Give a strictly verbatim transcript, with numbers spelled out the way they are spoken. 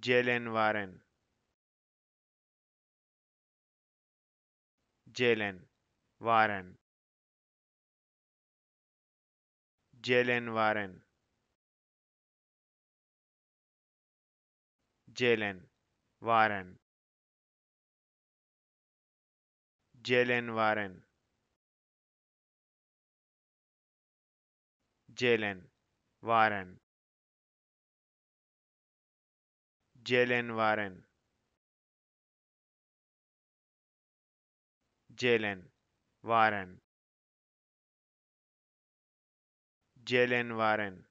Jaylen Warren, Jaylen Warren, Jaylen Warren, Jaylen Warren, Jaylen Warren, Jaylen Warren, Jaylen Warren, Jaylen Warren, Jaylen Warren,